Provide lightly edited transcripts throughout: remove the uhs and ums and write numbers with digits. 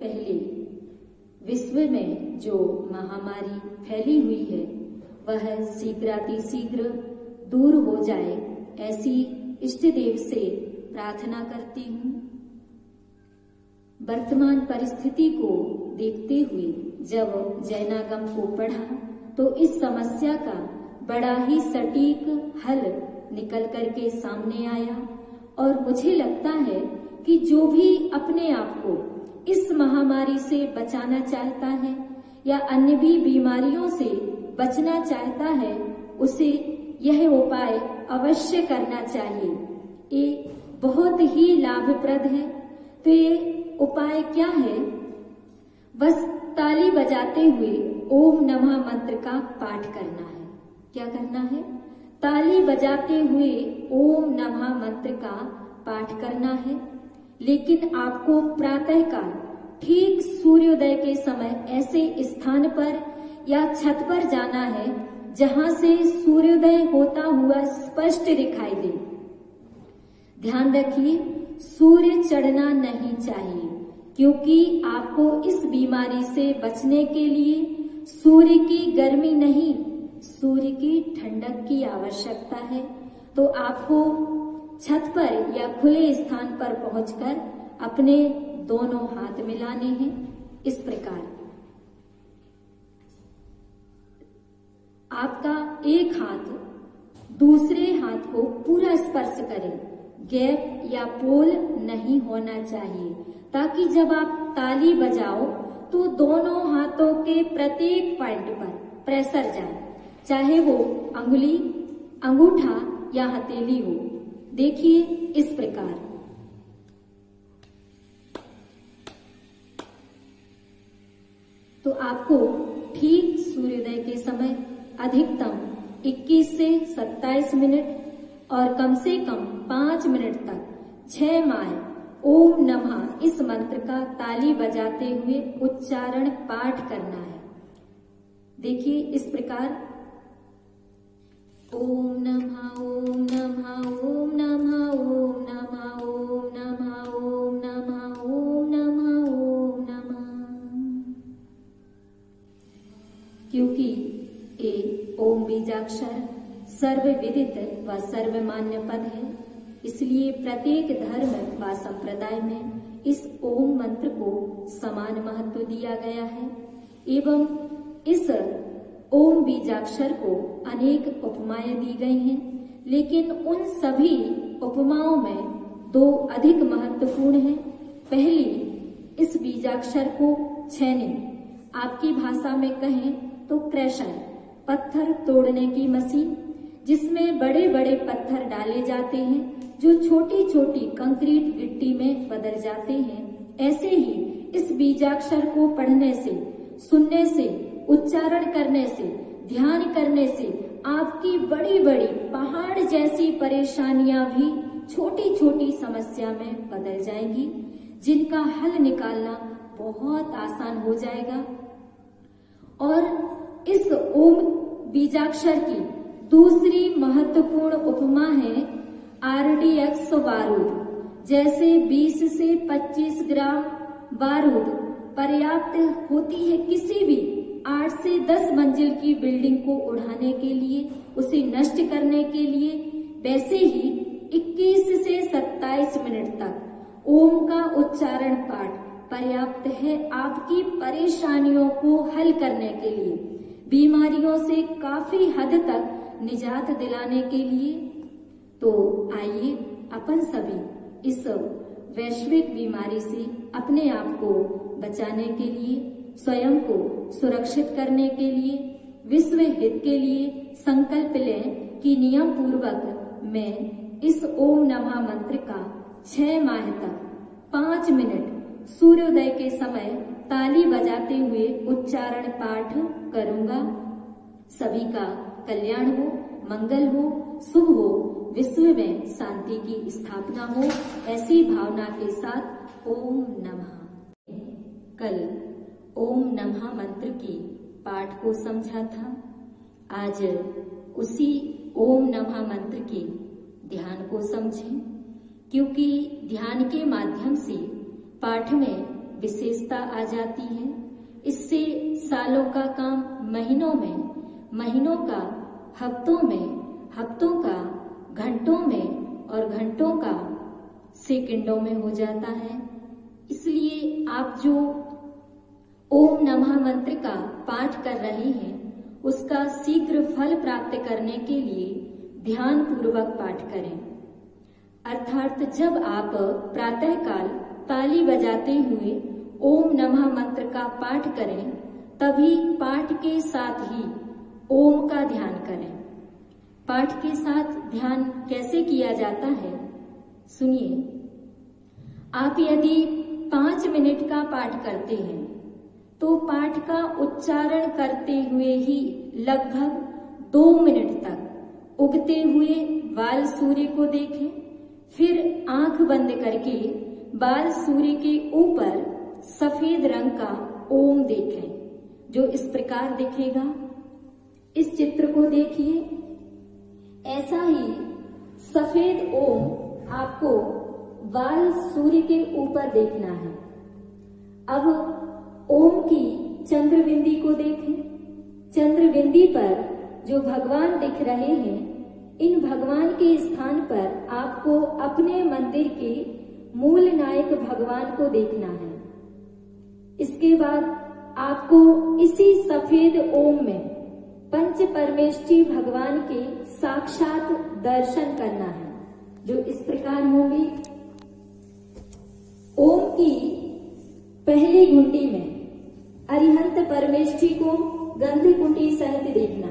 पहले विश्व में जो महामारी फैली हुई है वह शीघ्रातिशीघ्र दूर हो जाए, ऐसी इष्ट देव से प्रार्थना करती हूँ। वर्तमान परिस्थिति को देखते हुए जब जैनागम को पढ़ा तो इस समस्या का बड़ा ही सटीक हल निकल करके सामने आया और मुझे लगता है कि जो भी अपने आप को इस महामारी से बचाना चाहता है या अन्य भी बीमारियों से बचना चाहता है उसे यह उपाय अवश्य करना चाहिए। ये बहुत ही लाभप्रद है। तो ये उपाय क्या है? बस ताली बजाते हुए ओम नमः मंत्र का पाठ करना है। क्या करना है? ताली बजाते हुए ओम नमः मंत्र का पाठ करना है। लेकिन आपको प्रातःकाल ठीक सूर्योदय के समय ऐसे स्थान पर या छत पर जाना है जहां से सूर्योदय होता हुआ स्पष्ट दिखाई दे। ध्यान रखिए, सूर्य चढ़ना नहीं चाहिए, क्योंकि आपको इस बीमारी से बचने के लिए सूर्य की गर्मी नहीं, सूर्य की ठंडक की आवश्यकता है। तो आपको छत पर या खुले स्थान पर पहुंचकर अपने दोनों हाथ मिलाने हैं इस प्रकार। आपका एक हाथ दूसरे हाथ को पूरा स्पर्श करे, गैप या पोल नहीं होना चाहिए, ताकि जब आप ताली बजाओ तो दोनों हाथों के प्रत्येक पॉइंट पर प्रेशर जाए, चाहे वो अंगुली, अंगूठा या हथेली हो। देखिए इस प्रकार। तो आपको ठीक सूर्योदय के समय अधिकतम 21 से 27 मिनट और कम से कम 5 मिनट तक 6 बार ओम नमः इस मंत्र का ताली बजाते हुए उच्चारण पाठ करना है। देखिए इस प्रकार। ओम नमः ओम नमः ओम नमः ओम नमः ओम नमः ओम नमः ओम नमः ओम नमः। क्योंकि ये ओम बीजाक्षर सर्वविदित व सर्वमान्य पद है, इसलिए प्रत्येक धर्म व संप्रदाय में इस ओम मंत्र को समान महत्व दिया गया है। एवं इस ओम बीजाक्षर को अनेक उपमाएं दी गई हैं, लेकिन उन सभी उपमाओं में 2 अधिक महत्वपूर्ण हैं। पहली, इस बीजाक्षर को छेनी, आपकी भाषा में कहें तो क्रशर, पत्थर तोड़ने की मशीन, जिसमें बड़े बड़े पत्थर डाले जाते हैं जो छोटी छोटी कंक्रीट गिट्टी में बदल जाते हैं। ऐसे ही इस बीजाक्षर को पढ़ने से, सुनने से, उच्चारण करने से, ध्यान करने से आपकी बड़ी बड़ी पहाड़ जैसी परेशानियां भी छोटी छोटी समस्या में बदल जाएंगी, जिनका हल निकालना बहुत आसान हो जाएगा। और इस ओम बीजाक्षर की दूसरी महत्वपूर्ण उपमा है RDX बारूद। जैसे 20 से 25 ग्राम बारूद पर्याप्त होती है किसी भी 8 से 10 मंजिल की बिल्डिंग को उड़ाने के लिए, उसे नष्ट करने के लिए, वैसे ही 21 से 27 मिनट तक ओम का उच्चारण पाठ पर्याप्त है आपकी परेशानियों को हल करने के लिए, बीमारियों से काफी हद तक निजात दिलाने के लिए। तो आइए अपन सभी इस वैश्विक बीमारी से अपने आप को बचाने के लिए, स्वयं को सुरक्षित करने के लिए, विश्व हित के लिए संकल्प लें कि नियम पूर्वक मैं इस ओम नमः मंत्र का 6 माह तक 5 मिनट सूर्योदय के समय ताली बजाते हुए उच्चारण पाठ करूंगा। सभी का कल्याण हो, मंगल हो, शुभ हो, विश्व में शांति की स्थापना हो, ऐसी भावना के साथ ओम नमः। कल ओम नमः मंत्र की पाठ को समझा था। आज उसी ओम नमः मंत्र के ध्यान को समझें, क्योंकि ध्यान के माध्यम से पाठ में विशेषता आ जाती है। इससे सालों का काम महीनों में, महीनों का हफ्तों में, हफ्तों का घंटों में और घंटों का सेकंडों में हो जाता है। इसलिए आप जो ओम नमः मंत्र का पाठ कर रहे हैं, उसका शीघ्र फल प्राप्त करने के लिए ध्यान पूर्वक पाठ करें। अर्थात जब आप प्रातःकाल ताली बजाते हुए ओम नमः मंत्र का पाठ करें, तभी पाठ के साथ ही ओम का ध्यान करें। पाठ के साथ ध्यान कैसे किया जाता है, सुनिए। आप यदि 5 मिनट का पाठ करते हैं तो पाठ का उच्चारण करते हुए ही लगभग 2 मिनट तक उगते हुए बाल सूर्य को देखें। फिर आंख बंद करके बाल सूर्य के ऊपर सफेद रंग का ओम देखें, जो इस प्रकार दिखेगा। इस चित्र को देखिए। ऐसा ही सफेद ओम आपको बाल सूर्य के ऊपर देखना है। अब ओम की चंद्र बिंदी को देखें। चंद्र बिंदी पर जो भगवान दिख रहे हैं, इन भगवान के स्थान पर आपको अपने मंदिर के मूल नायक भगवान को देखना है। इसके बाद आपको इसी सफेद ओम में पंच परमेष्ठी भगवान के साक्षात दर्शन करना है, जो इस प्रकार होंगे। ओम की पहली घुंडी में अरिहंत परमेष्ठी को गंध कुटी सहित देखना।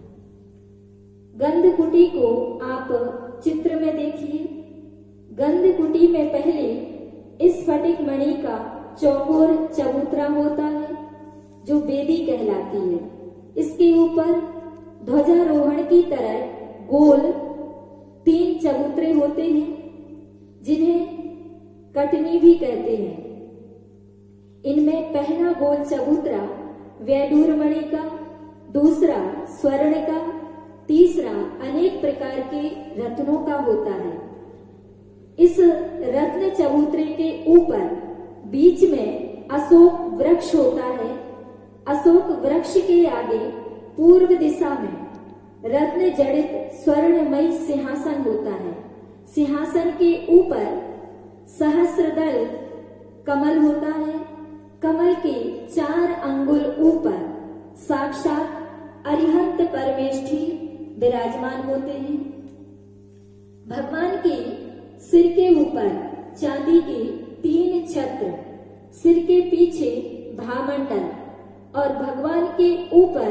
गंध कुटी को आप चित्र में देखिए। गंध कुटी में पहले इस स्फटिक मणि का चौकोर चबूतरा होता है, जो वेदी कहलाती है। इसके ऊपर ध्वजारोहण की तरह गोल 3 चबूतरे होते हैं, जिन्हें कटनी भी कहते हैं। इनमें पहला गोल चबूतरा वैडूर मणि का, दूसरा स्वर्ण का, तीसरा अनेक प्रकार के रत्नों का होता है। इस रत्न चबूतरे के ऊपर बीच में अशोक वृक्ष होता है। अशोक वृक्ष के आगे पूर्व दिशा में रत्न जड़ित स्वर्णमयी सिंहासन होता है। सिंहासन के ऊपर सहस्रदल कमल होता है। कमल के 4 अंगुल ऊपर साक्षात अरिहंत परमेष्ठी विराजमान होते हैं। भगवान के सिर के ऊपर चांदी के 3 छत्र, सिर के पीछे भामंडल और भगवान के ऊपर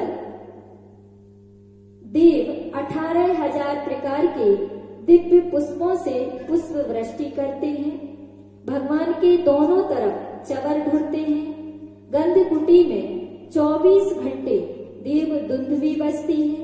देव 18,000 प्रकार के दिव्य पुष्पों से पुष्प वृष्टि करते हैं। भगवान के दोनों तरफ चवर ढुरते हैं। गंध कुटी में 24 घंटे देव दुंदुभी बजती है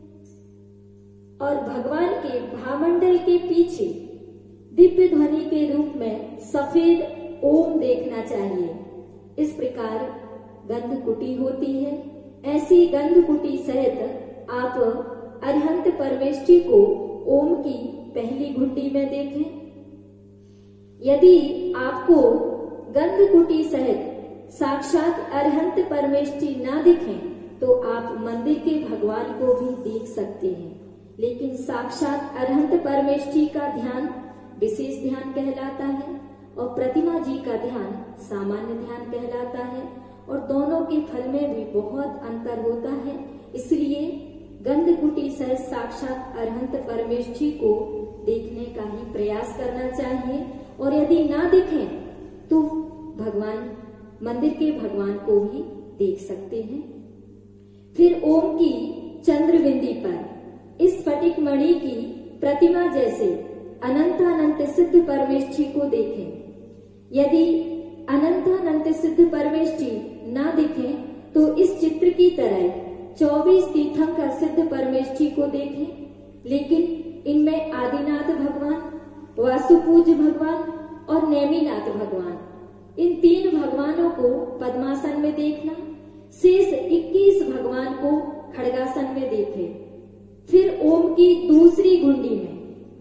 और भगवान के भामंडल के पीछे दिव्य ध्वनि के रूप में सफेद ओम देखना चाहिए। इस प्रकार गंध कुटी होती है। ऐसी गंध कुटी सहित आप अरिहंत परमेष्ठी को ओम की पहली घुंडी में देखें। यदि आपको गंध कुटी सहित साक्षात अरिहंत परमेष्ठी ना दिखें, तो आप मंदिर के भगवान को भी देख सकते हैं। लेकिन साक्षात अरिहंत परमेष्ठी का ध्यान विशेष ध्यान कहलाता है और प्रतिमा जी का ध्यान सामान्य ध्यान कहलाता है, और दोनों के फल में भी बहुत अंतर होता है। इसलिए गंध कुटी सहित साक्षात अरिहंत परमेष्ठी को देखने का ही प्रयास करना चाहिए। और यदि ना दिखें तो भगवान, मंदिर के भगवान को भी देख सकते हैं। फिर ओम की चंद्र बिंदी पर इस स्फटिक मणि की प्रतिमा जैसे अनंत सिद्ध परमेष्ठी को देखें। यदि अनंत सिद्ध परमेष्ठी ना दिखे तो इस चित्र की तरह 24 तीर्थंकर सिद्ध परमेष्ठी को देखें। लेकिन इनमें आदिनाथ भगवान, वासुपूज भगवान और नेमिनाथ भगवान, इन 3 भगवानों को पद्मासन में देखना। शेष 21 भगवान को खड़गासन में देखें। फिर ओम की दूसरी घुंडी में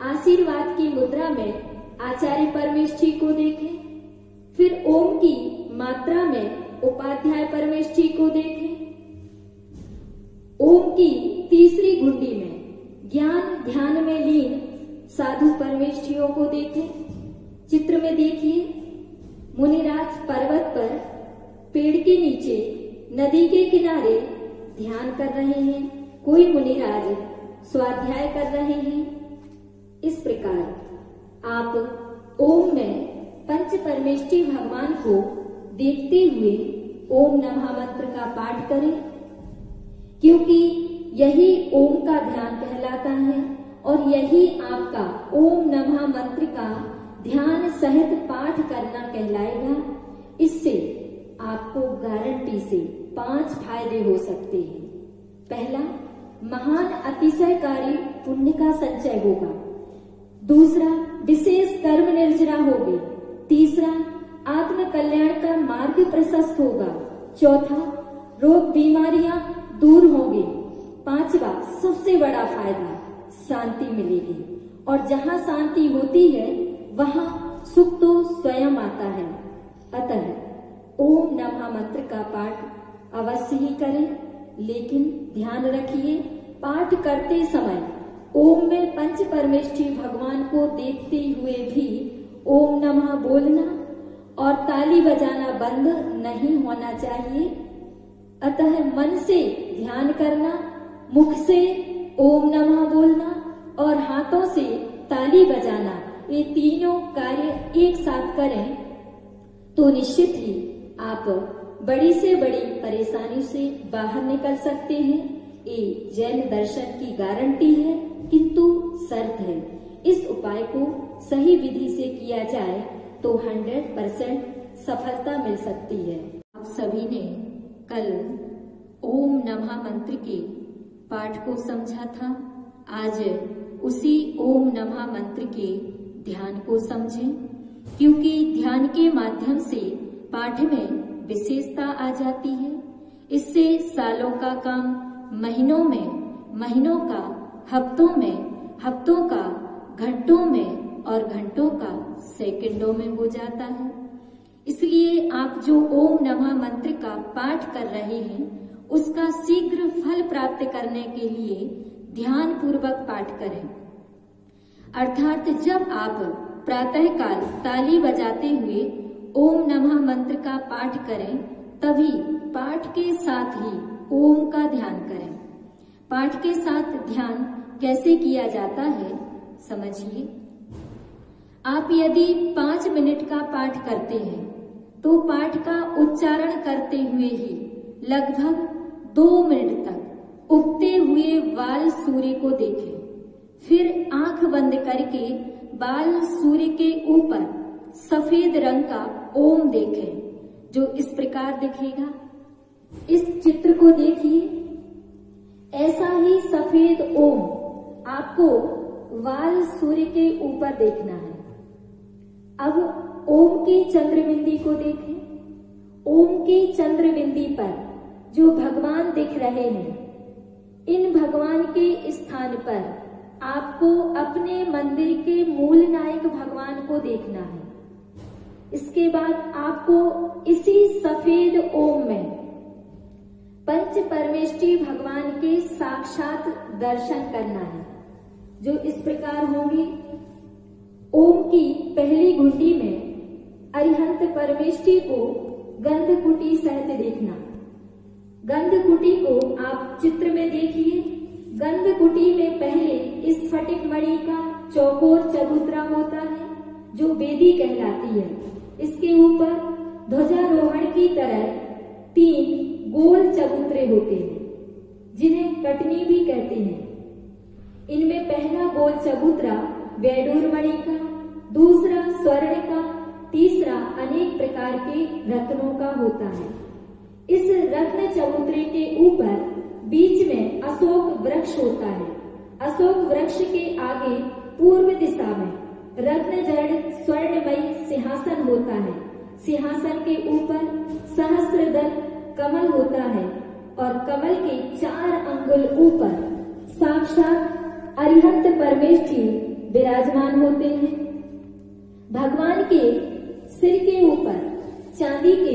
आशीर्वाद की मुद्रा में आचार्य परमेष्ठी को देखें। फिर ओम की मात्रा में उपाध्याय परमेष्ठी को देखें। ओम की तीसरी घुंडी में ज्ञान ध्यान में लीन साधु परमेष्ठियों को देखें। चित्र में देखिए, मुनिराज पर्वत पर पेड़ के नीचे नदी के किनारे ध्यान कर रहे हैं। कोई मुनिराज स्वाध्याय कर रहे हैं। इस प्रकार आप ओम में पंच परमेष्ठी भगवान को देखते हुए ओम नमः मंत्र का पाठ करें, क्योंकि यही ओम का ध्यान कहलाता है और यही आपका ओम नमः मंत्र का ध्यान सहित पाठ करना कहलाएगा। इससे आपको गारंटी से 5 फायदे हो सकते हैं। पहला, महान अतिशयकारी पुण्य का संचय होगा। दूसरा, विशेष कर्म निर्जरा होगी। तीसरा, आत्म कल्याण का मार्ग प्रशस्त होगा। चौथा, रोग बीमारियां दूर होंगी। पांचवा, सबसे बड़ा फायदा, शांति मिलेगी और जहां शांति होती है वहां सुख तो स्वयं आता है। अतः ओम नमः मंत्र का पाठ अवश्य ही करें, लेकिन ध्यान रखिए पाठ करते समय ओम में पंच परमेष्ठी भगवान को देखते हुए भी ओम नमः बोलना और ताली बजाना बंद नहीं होना चाहिए। अतः मन से ध्यान करना, मुख से ओम नमः बोलना और हाथों से ताली बजाना, ये तीनों कार्य एक साथ करें तो निश्चित ही आप बड़ी से बड़ी परेशानी से बाहर निकल सकते हैं। ये जैन दर्शन की गारंटी है, किंतु शर्त है इस उपाय को सही विधि से किया जाए तो 100% सफलता मिल सकती है। आप सभी ने कल ओम नमः मंत्र के पाठ को समझा था। आज उसी ओम नमः मंत्र के ध्यान को समझें, क्योंकि ध्यान के माध्यम से पाठ में विशेषता आ जाती है। इससे सालों का काम महीनों में, महीनों का हफ्तों में, हफ्तों का घंटों में और घंटों का सेकंडों में हो जाता है। इसलिए आप जो ओम नमः मंत्र का पाठ कर रहे हैं उसका शीघ्र फल प्राप्त करने के लिए ध्यान पूर्वक पाठ करें। अर्थात जब आप प्रातःकाल ताली बजाते हुए ओम नमः मंत्र का पाठ करें तभी पाठ के साथ ही ओम का ध्यान करें। पाठ के साथ ध्यान कैसे किया जाता है समझिए। आप यदि 5 मिनट का पाठ करते हैं तो पाठ का उच्चारण करते हुए ही लगभग 2 मिनट तक उगते हुए बाल सूर्य को देखें। फिर आंख बंद करके बाल सूर्य के ऊपर सफेद रंग का ओम देखें, जो इस प्रकार दिखेगा। इस चित्र को देखिए, ऐसा ही सफेद ओम आपको वाल सूर्य के ऊपर देखना है। अब ओम की चंद्रबिंदी को देखें। ओम की चंद्रबिंदी पर जो भगवान दिख रहे हैं, इन भगवान के स्थान पर आपको अपने मंदिर के मूल नायक भगवान को देखना है। इसके बाद आपको इसी सफेद ओम में पंच परमेष्ठी भगवान के साक्षात दर्शन करना है, जो इस प्रकार होंगे। ओम की पहली घुंडी में अरिहंत परमेष्ठी को गंधकुटी सहित देखना। गंधकुटी को आप चित्र में देखिए। गंधकुटी में पहले स्फटिक मणि का चौकोर चबूतरा होता है, जो वेदी कहलाती है। इसके ऊपर ध्वजारोहण की तरह 3 गोल चबूतरे होते हैं, जिन्हें कटनी भी कहते हैं। इनमें पहला गोल चबूतरा वैडूर मणि का, दूसरा स्वर्ण का, तीसरा अनेक प्रकार के रत्नों का होता है। इस रत्न चबूतरे के ऊपर बीच में अशोक वृक्ष होता है। अशोक वृक्ष के आगे पूर्व दिशा में रत्न जड़ स्वर्णमयी सिंहासन होता है। सिंहासन के ऊपर सहस्रदल कमल होता है और कमल के 4 अंगुल ऊपर साक्षात अरिहंत परमेष्ठी विराजमान होते हैं। भगवान के सिर के ऊपर चांदी के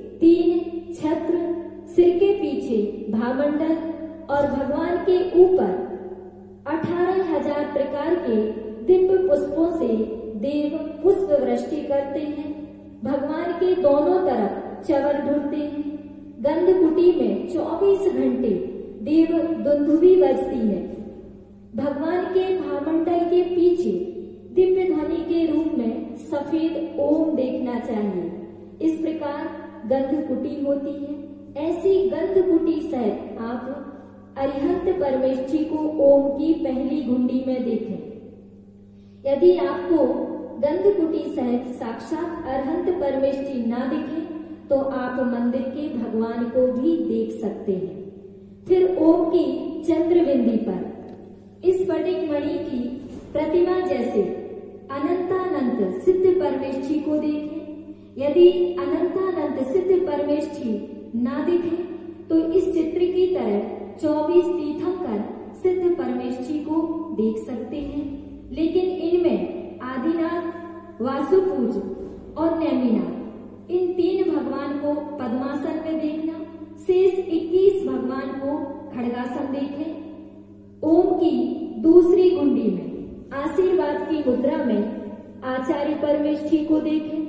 3 छत्र, सिर के पीछे भामंडल और भगवान के ऊपर 18,000 प्रकार के दिव्य पुष्पों से देव पुष्प वृष्टि करते हैं। भगवान के दोनों तरफ चवर ढूंढते हैं। गंधकुटी में 24 घंटे देव दुंदुभी बजती है। भगवान के भामंडल के पीछे दिव्य ध्वनि के रूप में सफेद ओम देखना चाहिए। इस प्रकार गंधकुटी होती है। ऐसी गंधकुटी सहित आप अरिहंत परमेष्ठी को ओम की पहली घुंडी में देखें। यदि आपको गंधकुटी सहित साक्षात अरिहंत परमेष्ठी ना दिखे तो आप मंदिर के भगवान को भी देख सकते हैं। फिर ओम की चंद्रबिंदी पर इस स्फटिक मणि की प्रतिमा जैसे अनंतानंत सिद्ध परमेष्ठी को देखें। यदि अनंतानंत सिद्ध परमेष्ठी ना दिखे तो इस चित्र की तरह 24 तीर्थंकर सिद्ध परमेष्ठी को देख सकते हैं। लेकिन इनमें आदिनाथ, वासुपूज और नेमिनाथ, इन 3 भगवान को पद्मासन में देखना, शेष 21 भगवान को खड़गासन देखें। ओम की दूसरी घुंडी में आशीर्वाद की मुद्रा में आचार्य परमेष्ठी को देखें।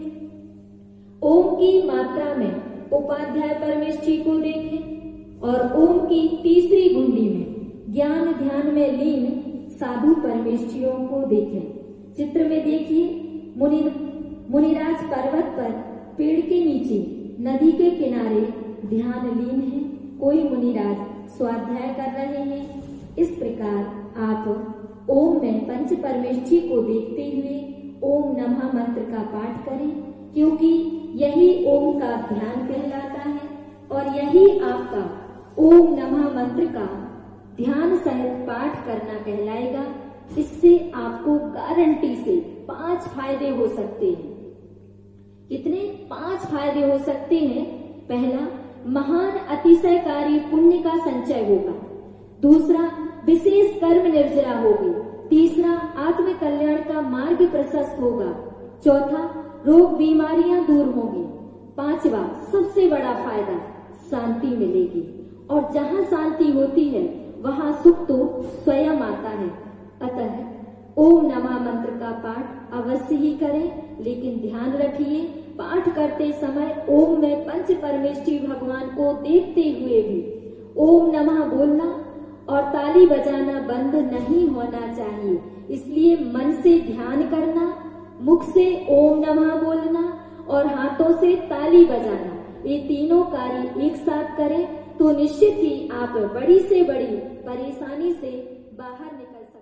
ओम की मात्रा में उपाध्याय परमेष्ठी को देखें और ओम की तीसरी घुंडी में ज्ञान ध्यान में लीन साधु परमेष्ठियों को देखें। चित्र में देखिए, मुनिराज पर्वत पर पेड़ के नीचे नदी के किनारे ध्यान लीन है। कोई मुनिराज स्वाध्याय कर रहे हैं। इस प्रकार आप ओम में पंच परमेष्ठी को देखते हुए ओम नमः मंत्र का पाठ करें, क्योंकि यही ओम का ध्यान कहलाता है और यही आपका ओम नमः मंत्र का ध्यान सहित पाठ करना कहलाएगा। इससे आपको गारंटी से 5 फायदे हो सकते हैं। कितने? 5 फायदे हो सकते हैं। पहला, महान अतिशयकारी पुण्य का संचय होगा। दूसरा, विशेष कर्म निर्जरा होगी। तीसरा, आत्म कल्याण का मार्ग प्रशस्त होगा। चौथा, रोग बीमारियां दूर होंगी। पांचवा, सबसे बड़ा फायदा, शांति मिलेगी। और जहाँ शांति होती है वहाँ सुख तो स्वयं आता है। अतः ओम नमः मंत्र का पाठ अवश्य ही करें, लेकिन ध्यान रखिए पाठ करते समय ओम में पंच परमेष्ठी भगवान को देखते हुए भी ओम नमः बोलना और ताली बजाना बंद नहीं होना चाहिए। इसलिए मन से ध्यान करना, मुख से ओम नमः बोलना और हाथों से ताली बजाना, ये तीनों कार्य एक साथ करें तो निश्चित ही आप बड़ी से बड़ी परेशानी से बाहर निकल सकते हैं।